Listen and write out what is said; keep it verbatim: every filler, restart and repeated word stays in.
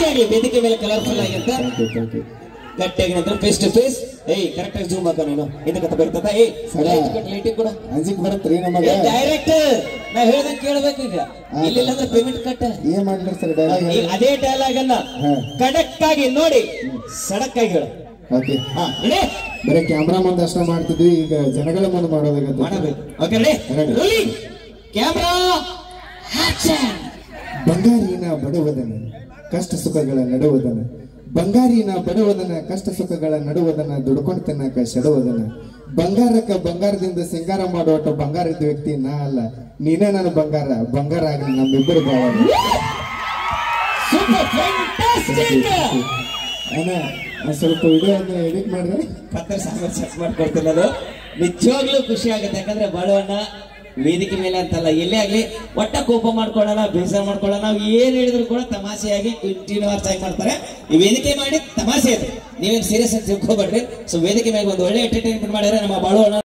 ಒಳ್ಳೇದಾಗಿ ವೇದಿಕೆ ಮೇಲೆ ಕಲರ್ಫುಲ್ ಆಗಿಂತ ಗಟ್ಟಿಯಾಗಿ ನಂತರ ಫೇಸ್ ಟು ಫೇಸ್ ಏಯ್ ಕರೆಕ್ಟ್ ಆಗಿ ಜೂಮ್ ಹಾಕ ನೀನು ಇದಕ್ಕೆ ಬರ್ತದ ಏಯ್ ಲೈಟಿಂಗ್ ಕೂಡ ಅಂಜಿಕ್ ಬರತ್ರಿ ನಮಗೆ ಡೈರೆಕ್ಟ್ ನಾ ಹೇಳ್ದಂಗೆ ಕೇಳಬೇಕು ಈಗ ಇಲ್ಲ ಅಂದ್ರೆ ಪೇಮೆಂಟ್ ಕಟ್ಟ ಏನ್ ಮಾಡ್ಲಿ ಸರ್ ಡೈಲಾಗ್ ಅದೇ ಡೈಲಾಗ್ ಅನ್ನ ಕಡಕ್ ಆಗಿ ನೋಡಿ ಸಡಕ್ ಆಗಿ ಹೇಳು ಓಕೆ ಹಾ ಬರೀ ಕ್ಯಾಮ್ರಾ ಮುಂದೆ ಅಷ್ಟ ಮಾಡ್ತಿದ್ವಿ ಈಗ ಜನಗಳ ಮುಂದೆ ಮಾಡೋದಾಗತ್ತೆ ಮಾಡಬೇಕು ಓಕೆ ರೆಡಿ ಕ್ಯಾಮ್ರಾ ಆಕ್ಷನ್ ಬಂಗಾರಿನ ಬಡವದನ ಕಷ್ಟ ಸುಖಗಳ ನಡುವುದನ ಬಂಗಾರಿನ ಬಡವದನ ಕಷ್ಟ ಸುಖಗಳ ನಡುವುದನ ದುಡ್ಕೊಂಡು ತಿನ್ನಕ ಸೆಡುವುದನ ಬಂಗಾರಕ್ಕ ಬಂಗಾರದಿಂದ ಸಿಂಗಾರ ಮಾಡುವಟ ಬಂಗಾರ ಇದ್ದ ವ್ಯಕ್ತಿ ನಾ ಅಲ್ಲ ನೀನೇ ನನ್ನ ಬಂಗಾರ ಬಂಗಾರ ಆಗಲಿ ನಮ್ಮಿಬ್ಬರು ಭಾವ ಅಣ್ಣ ಸ್ವಲ್ಪ ವಿಡಿಯೋ ಎಡಿಟ್ ಮಾಡಿದ್ರೆ ಕತ್ತರ್ ಸಾಂಬಾರ್ ಚೆಕ್ ಮಾಡ್ಕೊಡ್ತೀನಿ ಅದು ನಿಜವಾಗ್ಲೂ ಖುಷಿ ಆಗುತ್ತೆ ಯಾಕಂದ್ರೆ ಬಡವಣ್ಣ ವೇದಿಕೆ ಮೇಲೆ ಅಂತಲ್ಲ ಎಲ್ಲೇ ಆಗ್ಲಿ ಒಟ್ಟ ಕೋಪ ಮಾಡ್ಕೊಳ್ಳೋಣ ಬೇಸರ ಮಾಡ್ಕೊಳ್ಳೋಣ ನಾವು ಏನ್ ಹೇಳಿದ್ರು ಕೂಡ ತಮಾಷೆಯಾಗಿ ಕಂಟಿನ್ಯೂಸ್ ಆಗಿ ಮಾಡ್ತಾರೆ ಈ ವೇದಿಕೆ ಮಾಡಿ ತಮಾಷೆ ಅದು ನೀವೇನು ಸೀರಿಯಸ್ ಅಂತ ತಿಳ್ಕೊಬೇಡ್ರಿ ಸೊ ವೇದಿಕೆ ಮೇಲೆ ಒಂದು ಒಳ್ಳೆ ಎಂಟರ್ಟೈನ್ಮೆಂಟ್ ಮಾಡಿದ್ರೆ ನಮ್ಮ ಬಾಳುವಣ್ಣ